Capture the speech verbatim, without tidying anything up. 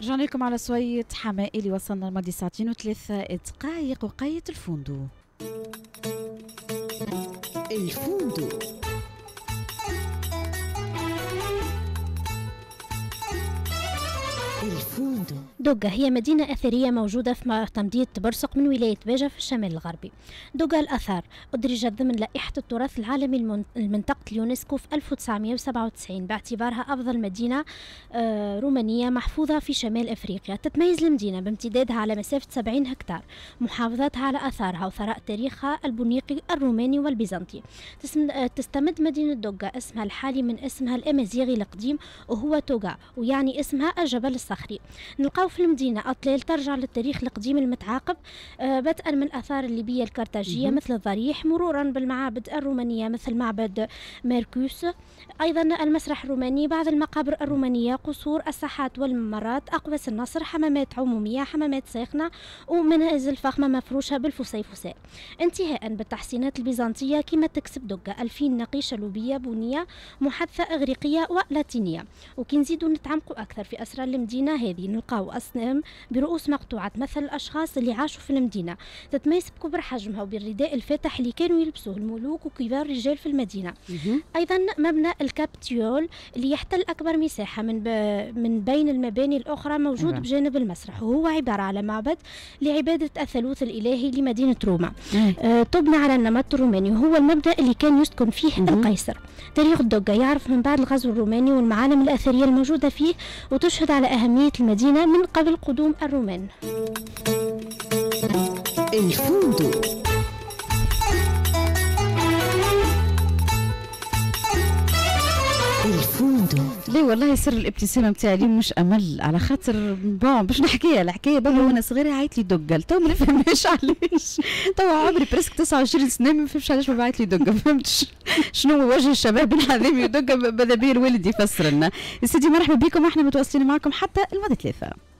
رجعنا لكم على سوية حماء اللي وصلنا الماضي ساعتين وثلاثة دقائق وقاية الفندق. الفندق الفندق دوغا هي مدينة أثرية موجودة في تمديد تبرسق من ولاية باجة في الشمال الغربي. دوغا الآثار أدرجت ضمن لائحة التراث العالمي لمنطقة اليونسكو في ألف وتسعمائة وسبعة وتسعين باعتبارها أفضل مدينة رومانية محفوظة في شمال أفريقيا. تتميز المدينة بامتدادها على مسافة سبعين هكتار، محافظتها على آثارها وثراء تاريخها البونيقي الروماني والبيزنطي. تستمد مدينة دوغا اسمها الحالي من اسمها الأمازيغي القديم وهو توغا، ويعني اسمها الجبل الصخري. نلقاو في المدينة أطلال ترجع للتاريخ القديم المتعاقب، آه بدءا من الآثار الليبية الكرتاجية مثل الضريح، مرورا بالمعابد الرومانية مثل معبد ميركوس، أيضا المسرح الروماني، بعض المقابر الرومانية، قصور، الساحات والممرات، أقبس النصر، حمامات عمومية، حمامات ساخنة، ومنازل فخمة مفروشة بالفسيفساء، انتهاء بالتحسينات البيزنطية كما تكسب دوغا ألفين نقيشة لوبية بنية محادثة إغريقية ولاتينية. وكي نزيدوا نتعمقوا أكثر في أسرار المدينة هذه نلقاو أصنام برؤوس مقطوعة مثل الأشخاص اللي عاشوا في المدينة، تتميز بكبر حجمها وبالرداء الفاتح اللي كانوا يلبسوه الملوك وكبار الرجال في المدينة. أيضا مبنى الكابتيول اللي يحتل أكبر مساحة من ب... من بين المباني الأخرى موجود بجانب المسرح، وهو عبارة على معبد لعبادة الثالوث الإلهي لمدينة روما. آه تبنى على النمط الروماني وهو المبنى اللي كان يسكن فيه القيصر. تاريخ دوغا يعرف من بعد الغزو الروماني والمعالم الأثرية الموجودة فيه، وتشهد على أهمية المدينة من قبل قدوم الرومان. الفندق الفندق ليه والله سر الابتسامه نتاعي اليوم مش امل، على خاطر بون باش نحكيها الحكايه. بابا وانا صغيره عيط لي دقه، تو ما نفهمش علاش. تو عمري برسك تسعة وعشرين سنه ما نفهمش علاش بابا عيط لي دقه، ما فهمتش شنو هو وجه الشباب الحذامي ودقه. ماذا بيا الوالد يفسر لنا. سيدي مرحبا بكم، احنا متواصلين معكم حتى الماضي ثلاثه.